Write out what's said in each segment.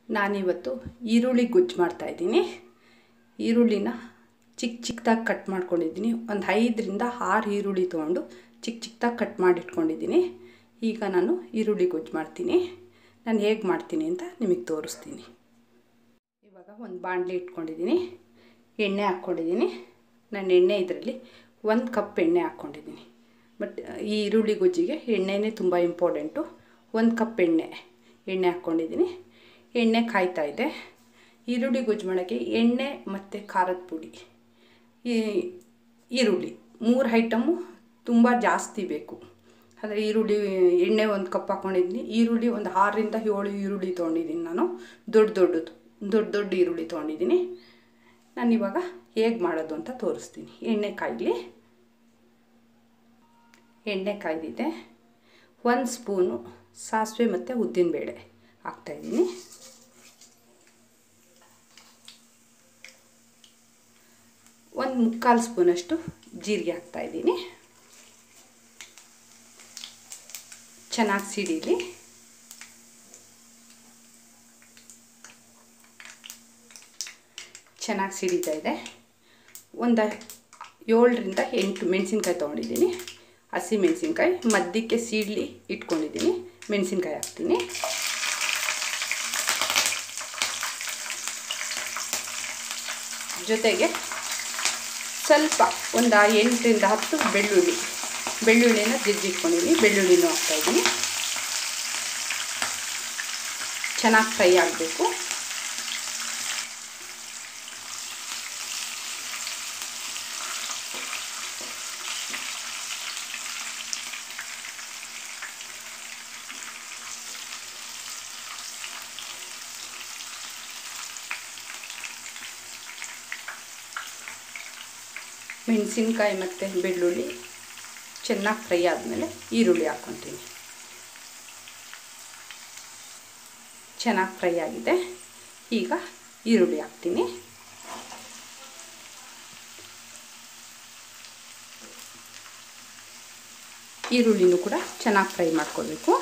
ನಾನಿವತ್ತು ಈರುಳ್ಳಿ ಗೊಜ್ಜು ಮಾಡ್ತಾಯಿದ್ದೀನಿ. ಈರುಳ್ಳಿನ ಚಿಕ್ಕದಾಗಿ ಕಟ್ ಮಾಡ್ಕೊಂಡಿದ್ದೀನಿ. ಒಂದು 5ರಿಂದ 6 ಈರುಳ್ಳಿ ತೊಗೊಂಡು ಚಿಕ್ಕದಾಗಿ ಕಟ್ ಮಾಡಿಟ್ಕೊಂಡಿದ್ದೀನಿ. ಈಗ ನಾನು ಈರುಳ್ಳಿ ಗೊಜ್ಜು ಮಾಡ್ತೀನಿ. ನಾನು ಹೇಗೆ ಮಾಡ್ತೀನಿ ಅಂತ ನಿಮಗೆ ತೋರಿಸ್ತೀನಿ. ಇವಾಗ ಒಂದು ಬಾಣಲಿ ಇಟ್ಕೊಂಡಿದ್ದೀನಿ, ಎಣ್ಣೆ ಹಾಕ್ಕೊಂಡಿದ್ದೀನಿ. ನಾನು ಎಣ್ಣೆ ಇದರಲ್ಲಿ 1 ಕಪ್ ಎಣ್ಣೆ ಹಾಕ್ಕೊಂಡಿದ್ದೀನಿ. ಬಟ್ ಈ ಈರುಳ್ಳಿ ಗೊಜ್ಜಿಗೆ ಎಣ್ಣೆನೇ ತುಂಬ ಇಂಪಾರ್ಟೆಂಟು. 1 ಕಪ್ ಎಣ್ಣೆ ಹಾಕ್ಕೊಂಡಿದ್ದೀನಿ. ಎಣ್ಣೆ ಕಾಯ್ತಾ ಇದೆ. ಈರುಳ್ಳಿ ಗೊಜ್ಜು ಮಾಡೋಕ್ಕೆ ಎಣ್ಣೆ ಮತ್ತು ಖಾರದ ಪುಡಿ, ಈರುಳ್ಳಿ 3 ಐಟಮು ತುಂಬ ಜಾಸ್ತಿ ಬೇಕು. ಆದರೆ ಈರುಳ್ಳಿ ಎಣ್ಣೆ 1 ಕಪ್ ಹಾಕ್ಕೊಂಡಿದ್ದೀನಿ. ಈರುಳ್ಳಿ ಒಂದು 6ರಿಂದ 7 ಈರುಳ್ಳಿ ತೊಗೊಂಡಿದ್ದೀನಿ. ನಾನು ದೊಡ್ಡ ಈರುಳ್ಳಿ ತೊಗೊಂಡಿದ್ದೀನಿ. ನಾನಿವಾಗ ಹೇಗೆ ಮಾಡೋದು ಅಂತ ತೋರಿಸ್ತೀನಿ. ಎಣ್ಣೆ ಕಾಯ್ದಿದೆ. 1 ಸ್ಪೂನು ಸಾಸಿವೆ ಮತ್ತು ಉದ್ದಿನಬೇಳೆ ಹಾಕ್ತಾಯಿದ್ದೀನಿ. 1/4 ಸ್ಪೂನಷ್ಟು ಜೀರಿಗೆ ಹಾಕ್ತಾಯಿದ್ದೀನಿ. ಚೆನ್ನಾಗಿ ಸಿಡಿಲಿ. ಚೆನ್ನಾಗಿ ಸಿಡಿತಾ ಇದೆ. ಒಂದು 7ರಿಂದ 8 ಮೆಣಸಿನ್ಕಾಯಿ ತೊಗೊಂಡಿದ್ದೀನಿ. ಹಸಿ ಮೆಣಸಿನ್ಕಾಯಿ ಮಧ್ಯಕ್ಕೆ ಸೀಡ್ಲಿ ಇಟ್ಕೊಂಡಿದ್ದೀನಿ. ಮೆಣಸಿನ್ಕಾಯಿ ಹಾಕ್ತೀನಿ. ಜೊತೆಗೆ ಸ್ವಲ್ಪ ಒಂದು 8ರಿಂದ 10 ಬೆಳ್ಳುಳ್ಳಿನ ಜಜ್ಜಿಟ್ಕೊಂಡಿದ್ದೀನಿ. ಬೆಳ್ಳುಳ್ಳಿನೂ ಹಾಕ್ತಾಯಿದ್ದೀನಿ. ಚೆನ್ನಾಗಿ ಫ್ರೈ ಆಗಬೇಕು. ಮೆಣಸಿನ್ಕಾಯಿ ಮತ್ತು ಬೆಳ್ಳುಳ್ಳಿ ಚೆನ್ನಾಗಿ ಫ್ರೈ ಆದಮೇಲೆ ಈರುಳ್ಳಿ ಹಾಕ್ಕೊತೀನಿ. ಚೆನ್ನಾಗಿ ಫ್ರೈ ಆಗಿದೆ. ಈಗ ಈರುಳ್ಳಿ ಹಾಕ್ತೀನಿ. ಈರುಳ್ಳಿನೂ ಕೂಡ ಚೆನ್ನಾಗಿ ಫ್ರೈ ಮಾಡ್ಕೋಬೇಕು.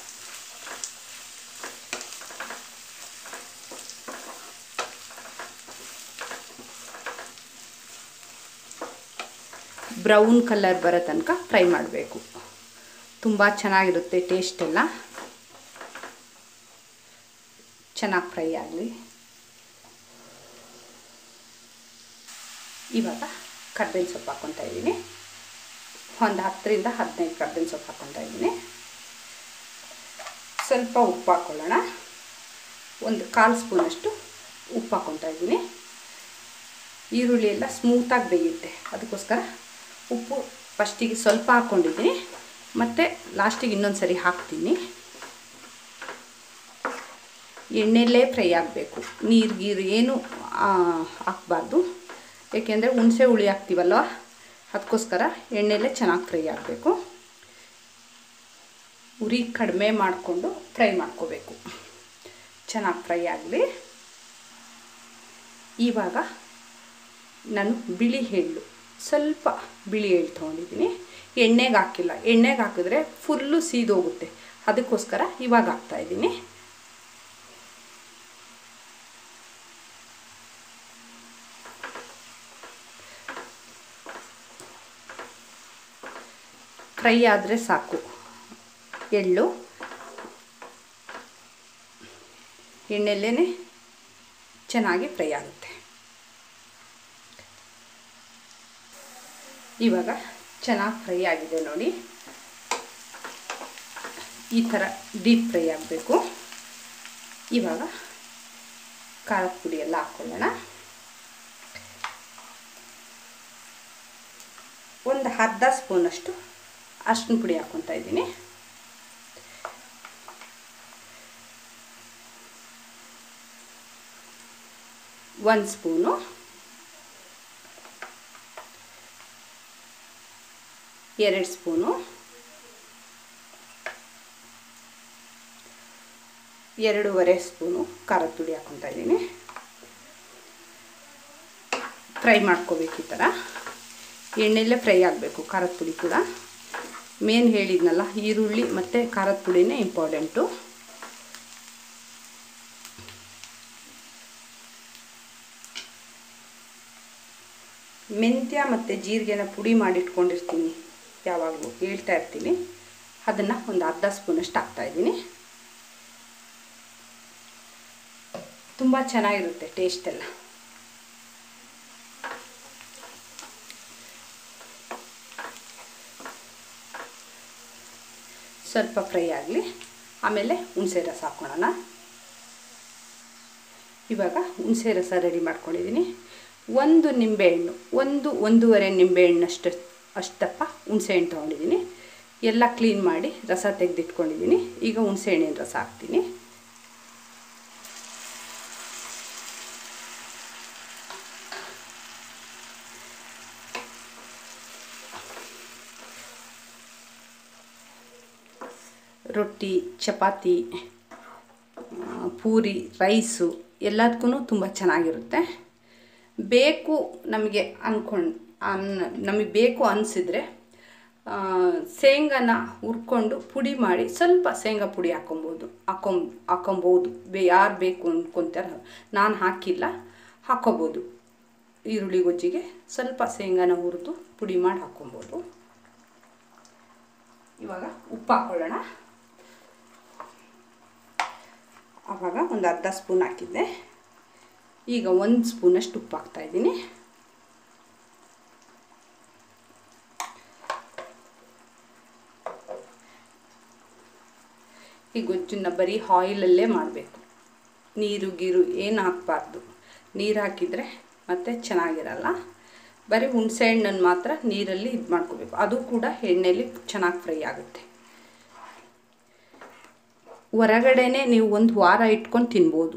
ಬ್ರೌನ್ ಕಲರ್ ಬರೋ ತನಕ ಫ್ರೈ ಮಾಡಬೇಕು. ತುಂಬ ಚೆನ್ನಾಗಿರುತ್ತೆ ಟೇಸ್ಟ್ ಎಲ್ಲ. ಚೆನ್ನಾಗಿ ಫ್ರೈ ಆಗಲಿ. ಇವಾಗ ಕರ್ಬೇವಿನ ಸೊಪ್ಪು ಹಾಕ್ಕೊತಾ ಇದ್ದೀನಿ. ಒಂದು 10ರಿಂದ 15 ಕರ್ಬೇವಿನ ಸೊಪ್ಪು ಹಾಕ್ಕೊತಾ ಇದ್ದೀನಿ. ಸ್ವಲ್ಪ ಉಪ್ಪು ಹಾಕ್ಕೊಳ್ಳೋಣ. ಒಂದು 1/4 ಸ್ಪೂನಷ್ಟು ಉಪ್ಪು ಹಾಕ್ಕೊತಾ ಇದ್ದೀನಿ. ಈರುಳ್ಳಿ ಎಲ್ಲ ಸ್ಮೂತಾಗಿ ಬೇಯುತ್ತೆ, ಅದಕ್ಕೋಸ್ಕರ ಉಪ್ಪು ಫಸ್ಟಿಗೆ ಸ್ವಲ್ಪ ಹಾಕ್ಕೊಂಡಿದ್ದೀನಿ. ಮತ್ತು ಲಾಸ್ಟಿಗೆ ಇನ್ನೊಂದು ಸರಿ ಹಾಕ್ತೀನಿ. ಎಣ್ಣೆಯಲ್ಲೇ ಫ್ರೈ ಆಗಬೇಕು. ನೀರು ಏನು ಹಾಕಬಾರ್ದು. ಏಕೆಂದರೆ ಹುಣಸೆ ಹುಳಿ ಹಾಕ್ತೀವಲ್ವ, ಅದಕ್ಕೋಸ್ಕರ ಎಣ್ಣೆಯಲ್ಲೇ ಚೆನ್ನಾಗಿ ಫ್ರೈ ಆಗಬೇಕು. ಉರಿ ಕಡಿಮೆ ಮಾಡಿಕೊಂಡು ಫ್ರೈ ಮಾಡ್ಕೋಬೇಕು. ಚೆನ್ನಾಗಿ ಫ್ರೈ ಆಗಲಿ. ಇವಾಗ ನಾನು ಸ್ವಲ್ಪ ಬಿಳಿ ಎಳ್ಳು ತೊಗೊಂಡಿದ್ದೀನಿ. ಎಣ್ಣೆಗೆ ಹಾಕಿಲ್ಲ. ಎಣ್ಣೆಗೆ ಹಾಕಿದ್ರೆ ಫುಲ್ಲು ಸೀದೋಗುತ್ತೆ, ಅದಕ್ಕೋಸ್ಕರ ಇವಾಗ ಹಾಕ್ತಾಯಿದ್ದೀನಿ. ಫ್ರೈ ಆದರೆ ಸಾಕು. ಎಳ್ಳು ಎಣ್ಣೆಯಲ್ಲೇ ಚೆನ್ನಾಗಿ ಫ್ರೈ ಆಗುತ್ತೆ. ಇವಾಗ ಚೆನ್ನಾಗಿ ಫ್ರೈ ಆಗಿದೆ ನೋಡಿ. ಈ ಥರ ಡೀಪ್ ಫ್ರೈ ಆಗಬೇಕು. ಇವಾಗ ಖಾರದ ಪುಡಿ ಎಲ್ಲ ಹಾಕ್ಕೊಳ್ಳೋಣ. ಒಂದು 1/2 ಸ್ಪೂನಷ್ಟು ಅರಿಶಿನ ಪುಡಿ ಹಾಕ್ಕೊತಾ ಇದ್ದೀನಿ. ಒಂದು ಸ್ಪೂನು 2 ಸ್ಪೂನು 2.5 ಸ್ಪೂನು ಖಾರದ ಪುಡಿ ಹಾಕ್ಕೊತಾ ಇದ್ದೀನಿ. ಫ್ರೈ ಮಾಡ್ಕೋಬೇಕು. ಈ ಥರ ಎಣ್ಣೆಯಲ್ಲೇ ಫ್ರೈ ಆಗಬೇಕು. ಖಾರದ ಪುಡಿ ಕೂಡ ಮೇನ್ ಹೇಳಿದ್ನಲ್ಲ, ಈರುಳ್ಳಿ ಮತ್ತು ಖಾರದ ಪುಡಿನೇ ಇಂಪಾರ್ಟೆಂಟು. ಮೆಂತ್ಯ ಮತ್ತು ಜೀರಿಗೆನ ಪುಡಿ ಮಾಡಿಟ್ಕೊಂಡಿರ್ತೀನಿ, ಯಾವಾಗಲೂ ಹೇಳ್ತಾ ಇರ್ತೀನಿ. ಅದನ್ನು ಒಂದು ಅರ್ಧ ಸ್ಪೂನಷ್ಟು ಹಾಕ್ತಾಯಿದ್ದೀನಿ. ತುಂಬ ಚೆನ್ನಾಗಿರುತ್ತೆ ಟೇಸ್ಟೆಲ್ಲ. ಸ್ವಲ್ಪ ಫ್ರೈ ಆಗಲಿ, ಆಮೇಲೆ ಹುಣಸೆ ರಸ ಹಾಕ್ಕೊಳ್ಳೋಣ. ಇವಾಗ ಹುಣಸೆ ರಸ ರೆಡಿ ಮಾಡ್ಕೊಂಡಿದ್ದೀನಿ. ಒಂದು ನಿಂಬೆಹಣ್ಣು, ಒಂದೂವರೆ ನಿಂಬೆಹಣ್ಣಷ್ಟು ಅಷ್ಟಪ್ಪ ಹುಣಸೆಹಣ್ಣು ತೊಗೊಂಡಿದ್ದೀನಿ. ಎಲ್ಲ ಕ್ಲೀನ್ ಮಾಡಿ ರಸ ತೆಗೆದಿಟ್ಕೊಂಡಿದ್ದೀನಿ. ಈಗ ಹುಣಸೆಹಣ್ಣಿನ ರಸ ಹಾಕ್ತೀನಿ. ರೊಟ್ಟಿ, ಚಪಾತಿ, ಪೂರಿ, ರೈಸು ಎಲ್ಲದಕ್ಕೂ ತುಂಬ ಚೆನ್ನಾಗಿರುತ್ತೆ. ಬೇಕು ನಮಗೆ ನಮಗೆ ಬೇಕು ಅನಿಸಿದರೆ ಶೇಂಗಾನ ಹುರ್ಕೊಂಡು ಪುಡಿ ಮಾಡಿ ಸ್ವಲ್ಪ ಶೇಂಗಾ ಪುಡಿ ಹಾಕ್ಕೊಬೋದು. ಯಾರು ಬೇಕು ಅಂದ್ಕೊತಾರೆ. ನಾನು ಹಾಕಿಲ್ಲ, ಹಾಕ್ಕೊಬೋದು. ಈರುಳ್ಳಿ ಗೊಜ್ಜಿಗೆ ಸ್ವಲ್ಪ ಶೇಂಗಾನ ಹುರಿದು ಪುಡಿ ಮಾಡಿ ಹಾಕ್ಕೊಬೋದು. ಇವಾಗ ಉಪ್ಪು ಹಾಕ್ಕೊಳ್ಳೋಣ. ಆವಾಗ ಒಂದು ಅರ್ಧ ಸ್ಪೂನ್ ಹಾಕಿದ್ದೆ. ಈಗ 1 ಸ್ಪೂನಷ್ಟು ಉಪ್ಪು ಹಾಕ್ತಾಯಿದ್ದೀನಿ. ಈ ಗೊಜ್ಜನ್ನು ಬರೀ ಆಯಿಲಲ್ಲೇ ಮಾಡಬೇಕು. ನೀರು ಗೀರು ಏನು ಹಾಕಬಾರ್ದು. ನೀರು ಹಾಕಿದರೆ ಮತ್ತೆ ಚೆನ್ನಾಗಿರಲ್ಲ. ಬರೀ ಹುಣಸೆ ಹಣ್ಣನ್ನು ಮಾತ್ರ ನೀರಲ್ಲಿ ಇದು ಮಾಡ್ಕೋಬೇಕು. ಅದು ಕೂಡ ಎಣ್ಣೆಯಲ್ಲಿ ಚೆನ್ನಾಗಿ ಫ್ರೈ ಆಗುತ್ತೆ. ಹೊರಗಡೆನೇ ನೀವು 1 ವಾರ ಇಟ್ಕೊಂಡು ತಿನ್ಬೋದು.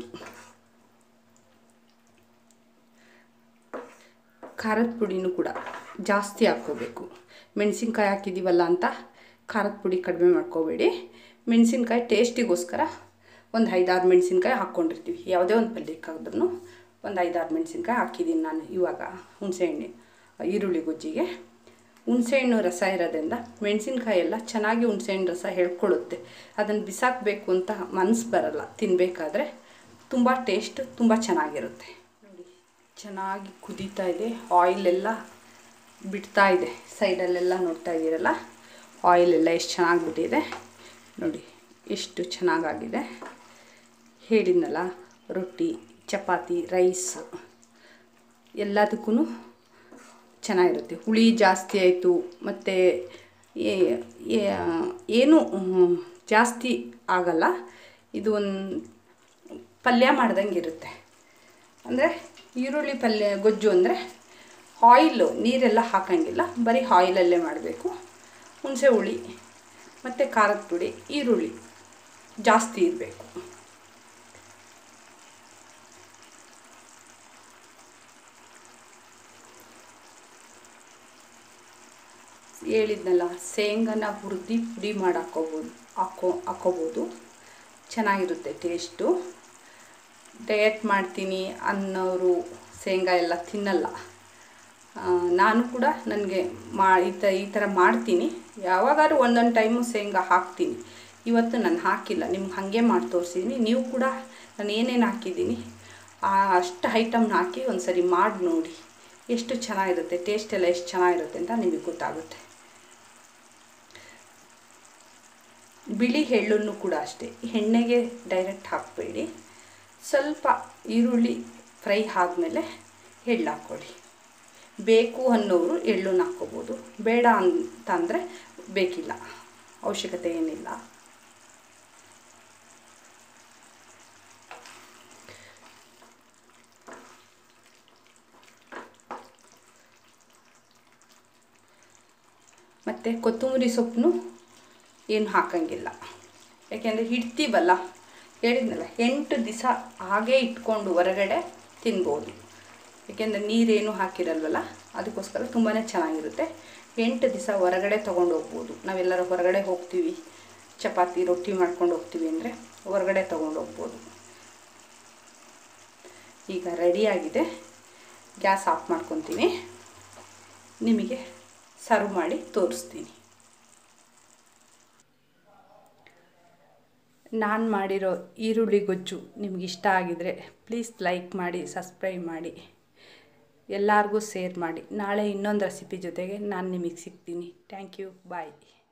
ಖಾರದ ಪುಡಿನೂ ಕೂಡ ಜಾಸ್ತಿ ಹಾಕ್ಕೋಬೇಕು. ಮೆಣಸಿನ್ಕಾಯಿ ಹಾಕಿದ್ದೀವಲ್ಲ ಅಂತ ಖಾರದ ಪುಡಿ ಕಡಿಮೆ ಮಾಡ್ಕೋಬೇಡಿ. ಮೆಣಸಿನ್ಕಾಯಿ ಟೇಸ್ಟಿಗೋಸ್ಕರ ಒಂದು 5-6 ಮೆಣಸಿನ್ಕಾಯಿ ಹಾಕ್ಕೊಂಡಿರ್ತೀವಿ. ಯಾವುದೇ ಒಂದು ಪಲ್ಯಕ್ಕಾದ್ರೂ ಒಂದು 5-6 ಮೆಣಸಿನ್ಕಾಯಿ ಹಾಕಿದ್ದೀನಿ ನಾನು ಇವಾಗ ಹುಣಸೆಹಣ್ಣು ಈರುಳ್ಳಿ ಗೊಜ್ಜಿಗೆ. ಹುಣಸೆಹಣ್ಣು ರಸ ಇರೋದ್ರಿಂದ ಮೆಣಸಿನ್ಕಾಯಿ ಎಲ್ಲ ಚೆನ್ನಾಗಿ ಹುಣಸೆಹಣ್ಣು ರಸ ಎಳ್ಕೊಳ್ಳುತ್ತೆ. ಅದನ್ನು ಬಿಸಾಕಬೇಕು ಅಂತ ಮನಸ್ಸು ಬರಲ್ಲ ತಿನ್ನಬೇಕಾದ್ರೆ. ತುಂಬ ಟೇಸ್ಟ್ ತುಂಬ ಚೆನ್ನಾಗಿರುತ್ತೆ. ನೋಡಿ, ಚೆನ್ನಾಗಿ ಕುದೀತಾ ಇದೆ. ಆಯಿಲೆಲ್ಲ ಬಿಡ್ತಾ ಇದೆ. ಸೈಡಲ್ಲೆಲ್ಲ ನೋಡ್ತಾ ಇದ್ದೀರಲ್ಲ, ಆಯಿಲೆಲ್ಲ ಎಷ್ಟು ಚೆನ್ನಾಗಿ ಬಿಟ್ಟಿದೆ ನೋಡಿ, ಎಷ್ಟು ಚೆನ್ನಾಗಾಗಿದೆ. ಹೇಳಿದ್ನಲ್ಲ, ರೊಟ್ಟಿ, ಚಪಾತಿ, ರೈಸ್ ಎಲ್ಲದಕ್ಕೂ ಚೆನ್ನಾಗಿರುತ್ತೆ. ಹುಳಿ ಜಾಸ್ತಿ ಆಯಿತು ಮತ್ತು ಏನೂ ಜಾಸ್ತಿ ಆಗಲ್ಲ. ಇದು ಒಂದು ಪಲ್ಯ ಮಾಡ್ದಂಗೆ ಇರುತ್ತೆ. ಅಂದರೆ ಈರುಳ್ಳಿ ಪಲ್ಯ ಗೊಜ್ಜು ಅಂದರೆ ಆಯಿಲು ನೀರೆಲ್ಲ ಹಾಕೋಂಗಿಲ್ಲ, ಬರೀ ಆಯಿಲಲ್ಲೇ ಮಾಡಬೇಕು. ಹುಣಸೆ ಹುಳಿ ಮತ್ತು ಖಾರದ ಪುಡಿ, ಈರುಳ್ಳಿ ಜಾಸ್ತಿ ಇರಬೇಕು. ಹೇಳಿದ್ನಲ್ಲ, ಶೇಂಗಾನ ಹುರಿದು ಪುಡಿ ಮಾಡಿ ಹಾಕ್ಕೋಬೋದು. ಚೆನ್ನಾಗಿರುತ್ತೆ ಟೇಸ್ಟು. ಡಯಟ್ ಮಾಡ್ತೀನಿ ಅನ್ನೋರು ಶೇಂಗಾ ಎಲ್ಲ ತಿನ್ನಲ್ಲ. ನಾನು ಕೂಡ ನನಗೆ ಈ ಥರ ಮಾಡ್ತೀನಿ. ಯಾವಾಗಾದ್ರೂ ಒಂದೊಂದು ಟೈಮು ಶೇಂಗಾ ಹಾಕ್ತೀನಿ. ಇವತ್ತು ನಾನು ಹಾಕಿಲ್ಲ, ನಿಮ್ಗೆ ಹಾಗೆ ಮಾಡಿ ತೋರಿಸಿದ್ದೀನಿ. ನೀವು ಕೂಡ ನಾನು ಏನೇನು ಹಾಕಿದ್ದೀನಿ ಅಷ್ಟು ಐಟಮ್ನ ಹಾಕಿ ಒಂದು ಸರಿ ಮಾಡಿ ನೋಡಿ. ಎಷ್ಟು ಚೆನ್ನಾಗಿರುತ್ತೆ, ಟೇಸ್ಟ್ ಎಲ್ಲ ಎಷ್ಟು ಚೆನ್ನಾಗಿರುತ್ತೆ ಅಂತ ನಿಮಗೆ ಗೊತ್ತಾಗುತ್ತೆ. ಬಿಳಿ ಎಳ್ಳನ್ನು ಕೂಡ ಅಷ್ಟೇ, ಎಣ್ಣೆಗೆ ಡೈರೆಕ್ಟ್ ಹಾಕಬೇಡಿ. ಸ್ವಲ್ಪ ಈರುಳ್ಳಿ ಫ್ರೈ ಆದಮೇಲೆ ಎಳ್ಳು ಹಾಕ್ಕೊಳ್ಳಿ. ಬೇಕು ಅನ್ನೋರು ಎಳ್ಳನ್ನು ಹಾಕ್ಕೋಬೋದು, ಬೇಡ ಅಂತಂದರೆ ಬೇಕಿಲ್ಲ, ಅವಶ್ಯಕತೆ ಏನಿಲ್ಲ. ಮತ್ತು ಕೊತ್ತಂಬರಿ ಸೊಪ್ಪು ಏನು ಹಾಕೋಂಗಿಲ್ಲ. ಯಾಕೆಂದರೆ ಇಡ್ತೀವಲ್ಲ, ಹೇಳಿದ್ನಲ್ಲ, 8 ದಿವಸ ಹಾಗೇ ಇಟ್ಕೊಂಡು ಹೊರಗಡೆ ತಿನ್ಬೋದು. ಏಕೆಂದರೆ ನೀರೇನು ಹಾಕಿರಲ್ವಲ್ಲ, ಅದಕ್ಕೋಸ್ಕರ ತುಂಬಾ ಚೆನ್ನಾಗಿರುತ್ತೆ. 8 ದಿವಸ ಹೊರಗಡೆ ತೊಗೊಂಡು ಹೋಗ್ಬೋದು. ನಾವೆಲ್ಲರೂ ಹೊರಗಡೆ ಹೋಗ್ತೀವಿ, ಚಪಾತಿ ರೊಟ್ಟಿ ಮಾಡ್ಕೊಂಡು ಹೋಗ್ತೀವಿ ಅಂದರೆ ಹೊರಗಡೆ ತೊಗೊಂಡು ಹೋಗ್ಬೋದು. ಈಗ ರೆಡಿಯಾಗಿದೆ. ಗ್ಯಾಸ್ ಆಫ್ ಮಾಡ್ಕೊತೀನಿ. ನಿಮಗೆ ಸರ್ವ್ ಮಾಡಿ ತೋರಿಸ್ತೀನಿ. ನಾನು ಮಾಡಿರೋ ಈರುಳ್ಳಿ ಗೊಜ್ಜು ನಿಮಗಿಷ್ಟ ಆಗಿದರೆ ಪ್ಲೀಸ್ ಲೈಕ್ ಮಾಡಿ, ಸಬ್ಸ್ಕ್ರೈಬ್ ಮಾಡಿ. ಎಲ್ಲರಿಗೂ ಶೇರ್ ಮಾಡಿ. ನಾಳೆ ಇನ್ನೊಂದು ರೆಸಿಪಿ ಜೊತೆಗೆ ನಾನು ನಿಮಗೆ ಸಿಗ್ತೀನಿ. Thank you. ಬಾಯ್.